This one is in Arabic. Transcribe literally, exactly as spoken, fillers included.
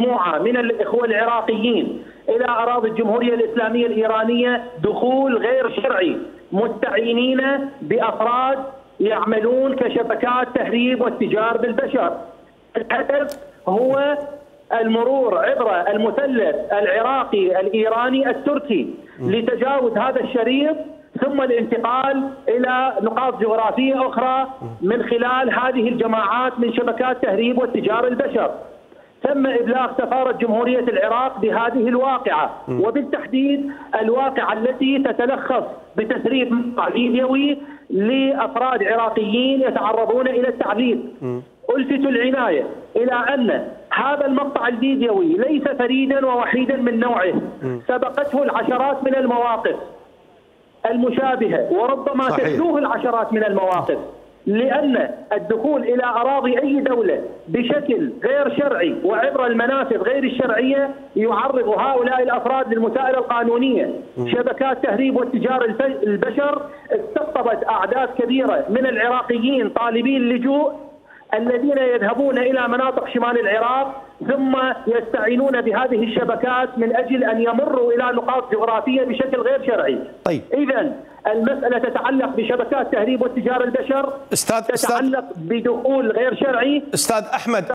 مجموعة من الإخوة العراقيين إلى أراضي الجمهورية الإسلامية الإيرانية دخول غير شرعي، مستعينين بأفراد يعملون كشبكات تهريب والتجار بالبشر. الهدف هو المرور عبر المثلث العراقي الإيراني التركي لتجاوز هذا الشريط، ثم الانتقال إلى نقاط جغرافية أخرى من خلال هذه الجماعات من شبكات تهريب والتجار البشر. تم إبلاغ سفارة جمهورية العراق بهذه الواقعة، وبالتحديد الواقعة التي تتلخص بتسريب مقطع فيديوي لأفراد عراقيين يتعرضون إلى التعذيب. ألفت العناية إلى أن هذا المقطع الفيديوي ليس فريدا ووحيدا من نوعه، سبقته العشرات من المواقف المشابهة، وربما تتلوه العشرات من المواقف، لأن الدخول إلى أراضي أي دولة بشكل غير شرعي وعبر المنافذ غير الشرعية يعرض هؤلاء الأفراد للمساءلة القانونية. شبكات تهريب والتجار البشر استقطبت أعداد كبيرة من العراقيين طالبي اللجوء الذين يذهبون إلى مناطق شمال العراق، ثم يستعينون بهذه الشبكات من أجل أن يمروا إلى نقاط جغرافية بشكل غير شرعي. طيب. إذن المسألة تتعلق بشبكات تهريب والتجار البشر، أستاذ تتعلق أستاذ بدخول غير شرعي. أستاذ أحمد